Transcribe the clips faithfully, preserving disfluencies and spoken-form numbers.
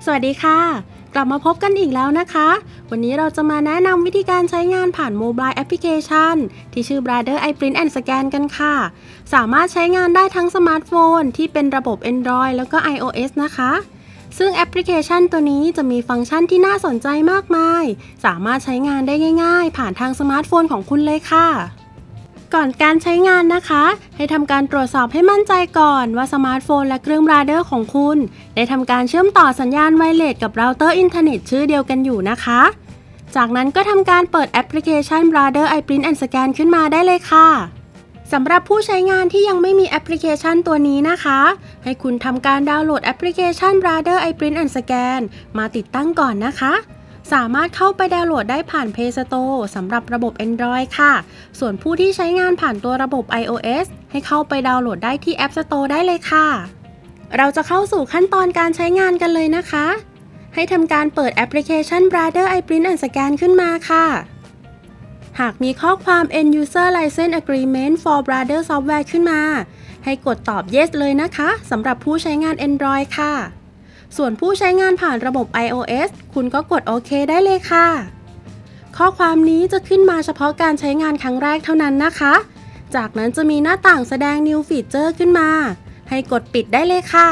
สวัสดีค่ะกลับมาพบกันอีกแล้วนะคะวันนี้เราจะมาแนะนำวิธีการใช้งานผ่านโมบายแอปพลิเคชันที่ชื่อ Brother iPrint and Scan กันค่ะสามารถใช้งานได้ทั้งสมาร์ทโฟนที่เป็นระบบ Android แล้วก็ iOS นะคะซึ่งแอปพลิเคชันตัวนี้จะมีฟังก์ชันที่น่าสนใจมากมายสามารถใช้งานได้ง่ายๆผ่านทางสมาร์ทโฟนของคุณเลยค่ะก่อนการใช้งานนะคะให้ทำการตรวจสอบให้มั่นใจก่อนว่าสมาร์ทโฟนและเครื่อง Brother ของคุณได้ทำการเชื่อมต่อสัญญาณไวเลสกับเราเตอร์อินเทอร์เน็ตชื่อเดียวกันอยู่นะคะจากนั้นก็ทำการเปิดแอปพลิเคชัน Brother iPrint and Scan ขึ้นมาได้เลยค่ะสำหรับผู้ใช้งานที่ยังไม่มีแอปพลิเคชันตัวนี้นะคะให้คุณทำการดาวน์โหลดแอปพลิเคชัน Brother iPrint and Scan มาติดตั้งก่อนนะคะสามารถเข้าไปดาวน์โหลดได้ผ่าน Play Store สำหรับระบบ Android ค่ะส่วนผู้ที่ใช้งานผ่านตัวระบบ iOS ให้เข้าไปดาวน์โหลดได้ที่ App Store ได้เลยค่ะเราจะเข้าสู่ขั้นตอนการใช้งานกันเลยนะคะให้ทำการเปิดแอปพลิเคชัน Brother iPrint and Scan ขึ้นมาค่ะหากมีข้อความ End User License Agreement for Brother Software ขึ้นมาให้กดตอบ Yes เลยนะคะสำหรับผู้ใช้งาน Android ค่ะส่วนผู้ใช้งานผ่านระบบ iOS คุณก็กดโอเคได้เลยค่ะข้อความนี้จะขึ้นมาเฉพาะการใช้งานครั้งแรกเท่านั้นนะคะจากนั้นจะมีหน้าต่างแสดง New Feature ขึ้นมาให้กดปิดได้เลยค่ะ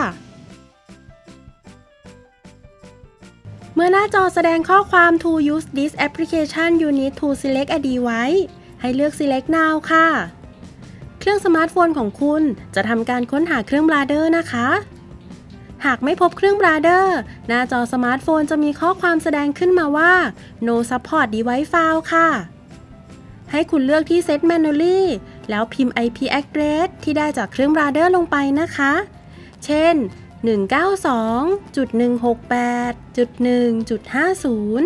เมื่อหน้าจอแสดงข้อความ To use this application you need to select a device ให้เลือก Select Now ค่ะเครื่องสมาร์ทโฟนของคุณจะทำการค้นหาเครื่อง Brother นะคะหากไม่พบเครื่อง Brother หน้าจอสมาร์ทโฟนจะมีข้อความแสดงขึ้นมาว่า No support device found ค่ะให้คุณเลือกที่ Set Manually แล้วพิมพ์ ไอ พี address ที่ได้จากเครื่อง Brother ลงไปนะคะเช่น หนึ่ง เก้า สอง จุด หนึ่ง หก แปด จุด หนึ่ง จุด ห้า ศูนย์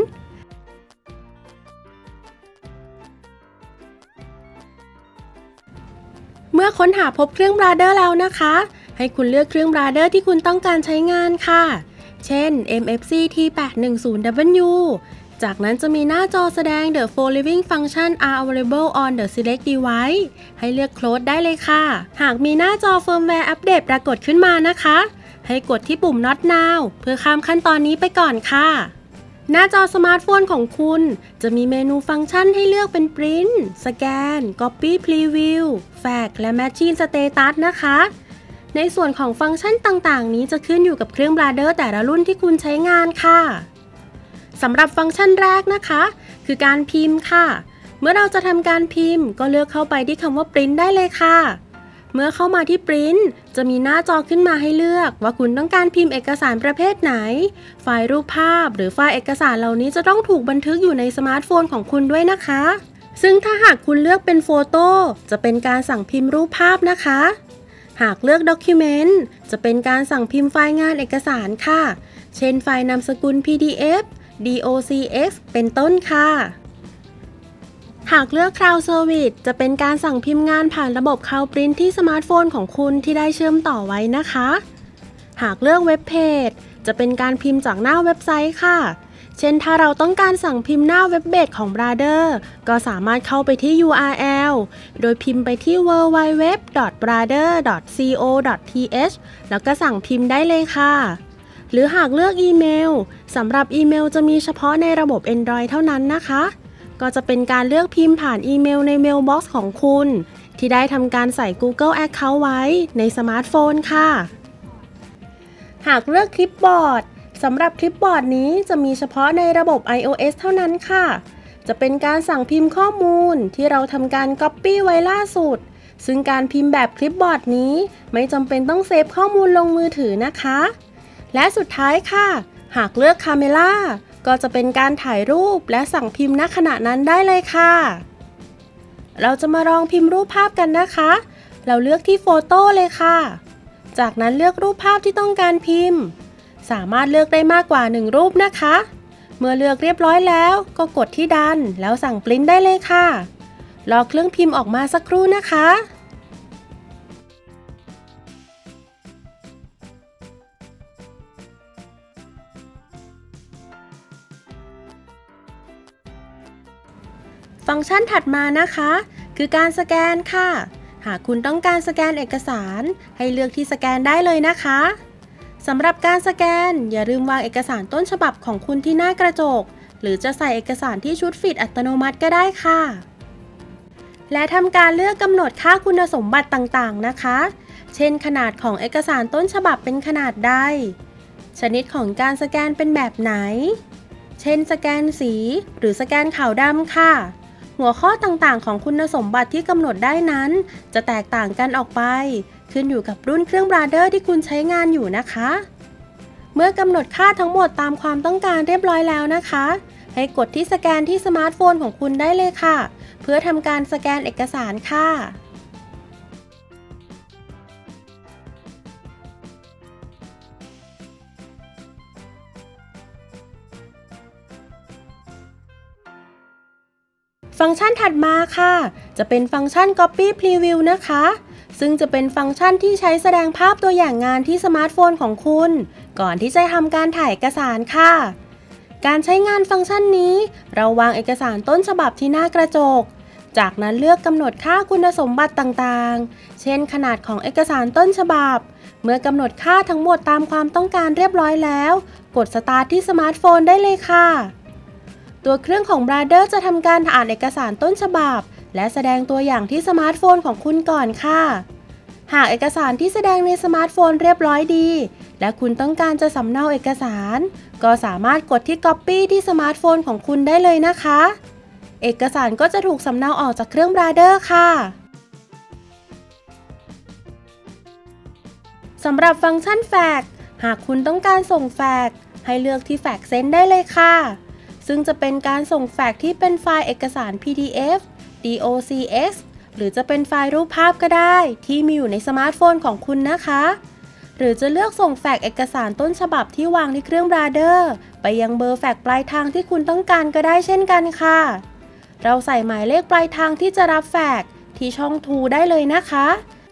เมื่อค้นหาพบเครื่อง Brother แล้วนะคะให้คุณเลือกเครื่อง Brother ที่คุณต้องการใช้งานค่ะเช่น เอ็ม เอฟ ซี ที แปด หนึ่ง ศูนย์ ดับเบิลยู จากนั้นจะมีหน้าจอแสดง The following function are available on the select device ให้เลือก Close ได้เลยค่ะหากมีหน้าจอ Firmware Update ปรากฏขึ้นมานะคะให้กดที่ปุ่ม Not Now เพื่อข้ามขั้นตอนนี้ไปก่อนค่ะหน้าจอสมาร์ทโฟนของคุณจะมีเมนูฟังก์ชันให้เลือกเป็น Print Scan Copy Preview Fax และ Machine Status นะคะในส่วนของฟังก์ชันต่างๆนี้จะขึ้นอยู่กับเครื่อง Brother แต่ละรุ่นที่คุณใช้งานค่ะสำหรับฟังก์ชันแรกนะคะคือการพิมพ์ค่ะเมื่อเราจะทำการพิมพ์ก็เลือกเข้าไปที่คำว่า Print ได้เลยค่ะเมื่อเข้ามาที่ Print จะมีหน้าจอขึ้นมาให้เลือกว่าคุณต้องการพิมพ์เอกสารประเภทไหนไฟล์รูปภาพหรือไฟล์เอกสารเหล่านี้จะต้องถูกบันทึกอยู่ในสมาร์ทโฟนของคุณด้วยนะคะซึ่งถ้าหากคุณเลือกเป็นโฟโต้จะเป็นการสั่งพิมพ์รูปภาพนะคะหากเลือก Document จะเป็นการสั่งพิมพ์ไฟล์งานเอกสารค่ะเช่นไฟล์นามสกุล พี ดี เอฟ ดี โอ ซี เอ็กซ์ เป็นต้นค่ะหากเลือก Cloud Service จะเป็นการสั่งพิมพ์งานผ่านระบบ Cloud Print ที่สมาร์ทโฟนของคุณที่ได้เชื่อมต่อไว้นะคะหากเลือก Web Page จะเป็นการพิมพ์จากหน้าเว็บไซต์ค่ะเช่นถ้าเราต้องการสั่งพิมพ์หน้าเว็บเบสของ Brother ก็สามารถเข้าไปที่ ยู อาร์ แอล โดยพิมพ์ไปที่ ดับเบิลยู ดับเบิลยู ดับเบิลยู ดอท บราเดอร์ ดอท ซี โอ ดอท ที เอช แล้วก็สั่งพิมพ์ได้เลยค่ะหรือหากเลือกอีเมลสำหรับอีเมลจะมีเฉพาะในระบบ Android เท่านั้นนะคะก็จะเป็นการเลือกพิมพ์ผ่านอีเมลใน Mailbox ของคุณที่ได้ทำการใส่ Google Account ไว้ในสมาร์ทโฟนค่ะหากเลือกคลิปบอร์ดสำหรับคลิปบอร์ดนี้จะมีเฉพาะในระบบ iOS เท่านั้นค่ะจะเป็นการสั่งพิมพ์ข้อมูลที่เราทำการ Copy ไว้ล่าสุดซึ่งการพิมพ์แบบคลิปบอร์ดนี้ไม่จำเป็นต้องเซฟข้อมูลลงมือถือนะคะและสุดท้ายค่ะหากเลือก Camera ก็จะเป็นการถ่ายรูปและสั่งพิมพ์ณขณะนั้นได้เลยค่ะเราจะมาลองพิมพ์รูปภาพกันนะคะเราเลือกที่โฟโต้เลยค่ะจากนั้นเลือกรูปภาพที่ต้องการพิมพ์สามารถเลือกได้มากกว่าหนึ่งรูปนะคะเมื่อเลือกเรียบร้อยแล้วก็กดที่ดันแล้วสั่งปริ้นได้เลยค่ะรอเครื่องพิมพ์ออกมาสักครู่นะคะฟังก์ชันถัดมานะคะคือการสแกนค่ะหากคุณต้องการสแกนเอกสารให้เลือกที่สแกนได้เลยนะคะสำหรับการสแกนอย่าลืมวางเอกสารต้นฉบับของคุณที่หน้ากระจกหรือจะใส่เอกสารที่ชุดฟีดอัตโนมัติก็ได้ค่ะและทำการเลือกกำหนดค่าคุณสมบัติต่างๆนะคะเช่นขนาดของเอกสารต้นฉบับเป็นขนาดใดชนิดของการสแกนเป็นแบบไหนเช่นสแกนสีหรือสแกนขาวดำค่ะหัวข้อต่างๆของคุณสมบัติที่กำหนดได้นั้นจะแตกต่างกันออกไปขึ้นอยู่กับรุ่นเครื่องบราเดอร์ที่คุณใช้งานอยู่นะคะเมื่อกำหนดค่าทั้งหมดตามความต้องการเรียบร้อยแล้วนะคะให้กดที่สแกนที่สมาร์ทโฟนของคุณได้เลยค่ะเพื่อทำการสแกนเอกสารค่ะฟังก์ชันถัดมาค่ะจะเป็นฟังก์ชัน Copy Preview นะคะซึ่งจะเป็นฟังก์ชันที่ใช้แสดงภาพตัวอย่างงานที่สมาร์ทโฟนของคุณก่อนที่จะทำการถ่ายเอกสารค่ะการใช้งานฟังก์ชันนี้เราวางเอกสารต้นฉบับที่หน้ากระจกจากนั้นเลือกกำหนดค่าคุณสมบัติต่างๆเช่นขนาดของเอกสารต้นฉบับเมื่อกำหนดค่าทั้งหมดตามความต้องการเรียบร้อยแล้วกด Start ที่สมาร์ทโฟนได้เลยค่ะตัวเครื่องของ Brother จะทำการอ่านเอกสารต้นฉบับและแสดงตัวอย่างที่สมาร์ทโฟนของคุณก่อนค่ะหากเอกสารที่แสดงในสมาร์ทโฟนเรียบร้อยดีและคุณต้องการจะสำเนาเอกสารก็สามารถกดที่ Copy ที่สมาร์ทโฟนของคุณได้เลยนะคะเอกสารก็จะถูกสำเนาออกจากเครื่อง Brother ค่ะสำหรับฟังก์ชันแฟกซ์หากคุณต้องการส่งแฟกซ์ให้เลือกที่แฟกซ์เซนด์ได้เลยค่ะซึ่งจะเป็นการส่งแฟกซ์ที่เป็นไฟล์เอกสาร พี ดี เอฟ ดี โอ ซี เอ็กซ์ หรือจะเป็นไฟล์รูปภาพก็ได้ที่มีอยู่ในสมาร์ทโฟนของคุณนะคะหรือจะเลือกส่งแฟกซ์เอกสารต้นฉบับที่วางที่เครื่อง Brother ไปยังเบอร์แฟกซ์ปลายทางที่คุณต้องการก็ได้เช่นกันค่ะเราใส่หมายเลขปลายทางที่จะรับแฟกซ์ที่ช่อง To ได้เลยนะคะ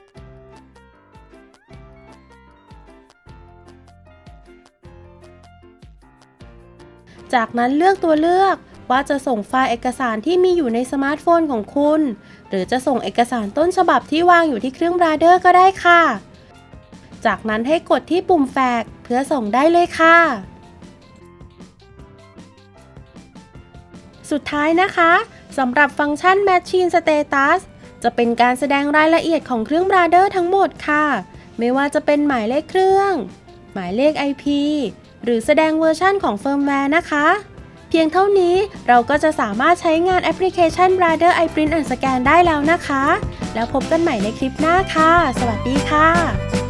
จากนั้นเลือกตัวเลือกว่าจะส่งไฟล์เอกสารที่มีอยู่ในสมาร์ทโฟนของคุณหรือจะส่งเอกสารต้นฉบับที่วางอยู่ที่เครื่อง Brother ก็ได้ค่ะจากนั้นให้กดที่ปุ่มแฟกซ์เพื่อส่งได้เลยค่ะสุดท้ายนะคะสำหรับฟังก์ชัน Machine Status จะเป็นการแสดงรายละเอียดของเครื่อง Brother ทั้งหมดค่ะไม่ว่าจะเป็นหมายเลขเครื่องหมายเลข ไอ พี หรือแสดงเวอร์ชันของเฟิร์มแวร์นะคะเพียงเท่านี้เราก็จะสามารถใช้งานแอปพลิเคชัน Brother iPrint and Scan ได้แล้วนะคะแล้วพบกันใหม่ในคลิปหน้าค่ะสวัสดีค่ะ